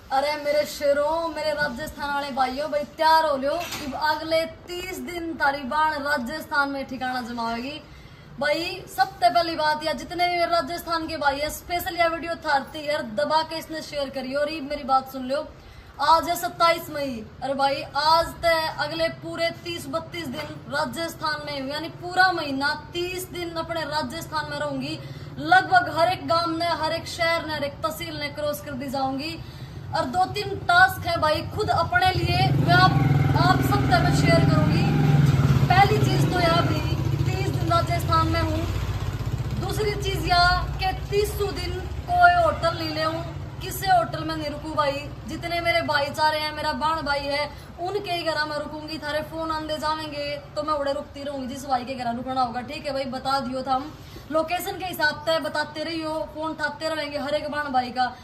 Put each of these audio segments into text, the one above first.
अरे मेरे शेरों, मेरे राजस्थान वाले भाइयों, भाई तैयार हो लो। अगले 30 दिन तालिबान राजस्थान में ठिकाना जमाएगी। भाई सबसे पहली बात, या जितने भी राजस्थान के भाई है, स्पेशल यह वीडियो थारती है, दबा के इसने शेयर करी। और ये मेरी बात सुन लो, आज है 27 मई। अरे भाई आज तय अगले पूरे 30-32 दिन राजस्थान में, यानी पूरा महीना 30 दिन अपने राजस्थान में रहूंगी। लगभग हर एक गांव ने, हर एक शहर ने, हर एक तहसील ने क्रॉस कर दी जाऊंगी। और 2-3 टास्क है भाई खुद अपने लिए, मैं आप सब तक शेयर करूंगी। पहली चीज तो यह भी 30 दिन राजस्थान में हूँ। दूसरी चीज यह कि 30 दिन कोई होटल नहीं ले हूँ, किसी होटल में नहीं रुकू भाई। जितने मेरे भाईचारे हैं, मेरा बाण भाई है, उनके ही घर में रुकूंगी। थारे फोन आंदे जाएंगे तो मैं उड़े रुकती रहूंगी, जिस भाई के घर रुकना होगा। ठीक है भाई, बता दियो था हम लोकेशन के हिसाब से बताते रहियो, फोन उठाते रहेंगे हर एक बाण भाई का।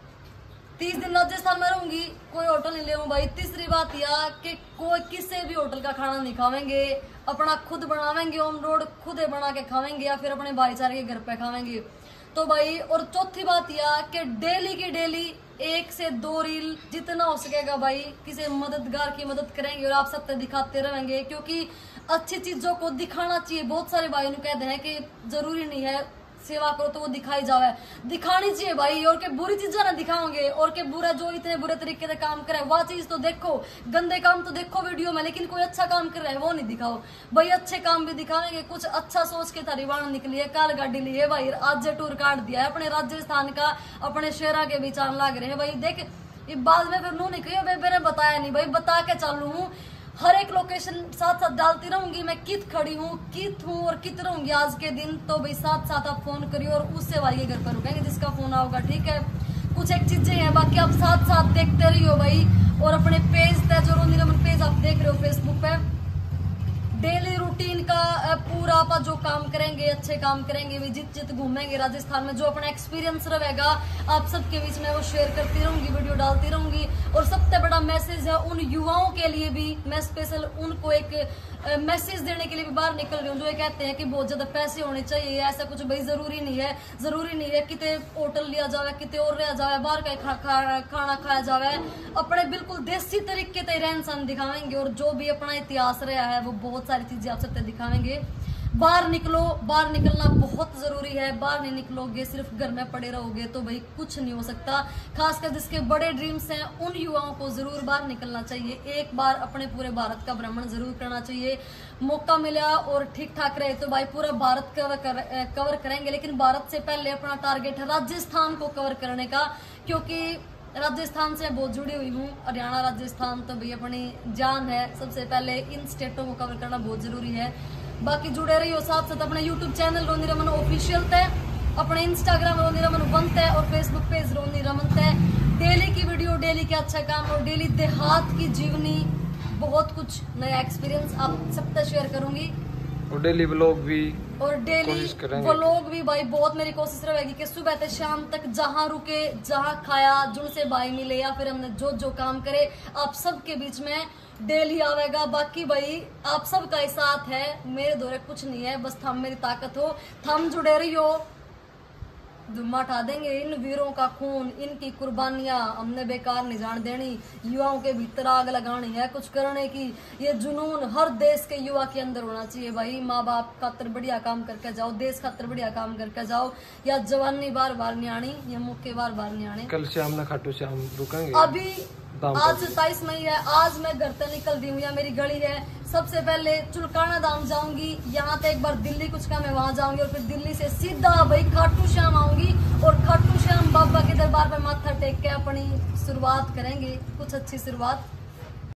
30 दिन राजस्थान में रहूंगी, कोई होटल नहीं ले भाई। तीसरी बात यह कि कोई किसी भी होटल का खाना नहीं खावेंगे, अपना खुद बनावेंगे, ऑन रोड खुद बना के खावेंगे, या फिर अपने भाईचारे के घर पे खावेंगे तो भाई। और चौथी बात यह कि डेली की डेली 1 से 2 रील जितना हो सकेगा भाई, किसी मददगार की मदद करेंगे और आप सब तक दिखाते रहेंगे, क्योंकि अच्छी चीजों को दिखाना चाहिए। बहुत सारे भाई ने कहते हैं कि जरूरी नहीं है सेवा करो तो वो दिखाई जावे, दिखानी चाहिए भाई। और के बुरी चीजें ना दिखाओगे, और के बुरा जो इतने बुरे तरीके से काम करे वह चीज तो देखो, गंदे काम तो देखो वीडियो में, लेकिन कोई अच्छा काम कर रहा है वो नहीं दिखाओ भाई। अच्छे काम भी दिखाएंगे, कुछ अच्छा सोच के तालिबान निकली है, काल गाड़ी ली है भाई, आज टूर काट दिया है अपने राजस्थान का, अपने शहरा के बीच आने लग रहे हैं भाई। देख ये बाद में फिर नू निकली मैंने बताया नहीं भाई, बता के चालू हूँ। हर एक लोकेशन साथ साथ डालती रहूंगी, मैं कित खड़ी हूँ, कित हूँ और कित रहूंगी आज के दिन। तो भाई साथ साथ आप फोन करिए और उससे भाई के घर पर रुकेंगे जिसका फोन आओगा। ठीक है, कुछ एक चीजें हैं, बाकी आप साथ साथ देखते रहियो भाई। और अपने पेज पे जो रोनी रमन पेज आप देख रहे हो फेसबुक पे, डेली रूटीन का पूरा आप जो काम करेंगे, अच्छे काम करेंगे, जित घूमेंगे राजस्थान में, जो अपना एक्सपीरियंस रहेगा आप सबके बीच में वो शेयर करती रहूंगी, वीडियो डालती रहूंगी। और सबसे बड़ा मैसेज है उन युवाओं के लिए भी, मैं स्पेशल उनको एक मैसेज देने के लिए भी बाहर निकल रही हूँ, जो ये कहते हैं कि बहुत ज्यादा पैसे होने चाहिए। ऐसा कुछ भाई जरूरी नहीं है, जरूरी नहीं है कितने होटल लिया जावे, कितने और रहा जावे, बाहर का खाना खाया जावे। अपने बिल्कुल देसी तरीके से रहन सहन दिखाएंगे, और जो भी अपना इतिहास रहा है वो बहुत सारी चीजें आप सबसे दिखाएंगे। बाहर निकलो, बाहर निकलना बहुत जरूरी है। बाहर नहीं निकलोगे, सिर्फ घर में पड़े रहोगे तो भाई कुछ नहीं हो सकता। खासकर जिसके बड़े ड्रीम्स हैं उन युवाओं को जरूर बाहर निकलना चाहिए। एक बार अपने पूरे भारत का भ्रमण जरूर करना चाहिए। मौका मिला और ठीक ठाक रहे तो भाई पूरा भारत कवर करेंगे, लेकिन भारत से पहले अपना टारगेट है राजस्थान को कवर करने का, क्योंकि राजस्थान से बहुत जुड़ी हुई हूँ। हरियाणा राजस्थान तो भाई अपनी जान है, सबसे पहले इन स्टेटों को कवर करना बहुत जरूरी है। बाकी जुड़े रहिए साथ साथ अपने YouTube channel Roni Raman official है, अपने इंस्टाग्राम रोनी रमन 1 है, और फेसबुक पेज रोनी रमन है। डेली की वीडियो, डेली के अच्छा काम और डेली देहात की जीवनी, बहुत कुछ नया एक्सपीरियंस आप सबसे शेयर करूंगी। और डेली व्लॉग भी, और डेली व्लॉग भी भाई बहुत मेरी कोशिश रहेगी कि सुबह से शाम तक जहां रुके, जहां खाया, जिनसे भाई मिले, या फिर हमने जो काम करे आप सबके बीच में डेली आवेगा। बाकी भाई आप सबका ही साथ है, मेरे दौरे कुछ नहीं है, बस थम मेरी ताकत हो, थम जुड़े रहियो। धुम्मा उठा देंगे इन वीरों का खून, इनकी कुर्बानियां हमने बेकार नहीं जान देनी। युवाओं के भीतर आग लगानी है, कुछ करने की ये जुनून हर देश के युवा के अंदर होना चाहिए भाई। माँ बाप खातर बढ़िया काम करके जाओ, देश खातर बढ़िया काम करके जाओ, या जवानी बार बार नहीं आनी, या मौके बार बार नहीं आने। कल शाम ना खाटू श्याम रुकेंगे। अभी आज 27 मई है, आज मैं घर से निकल रही हूँ, या मेरी गली है। सबसे पहले चुलकाना धाम जाऊंगी, यहाँ पे एक बार दिल्ली कुछ काम है वहां जाऊंगी, और फिर दिल्ली से सीधा भाई खाटू श्याम आऊंगी, और खाटू श्याम बाबा के दरबार पर माथा टेक के अपनी शुरुआत करेंगे, कुछ अच्छी शुरुआत।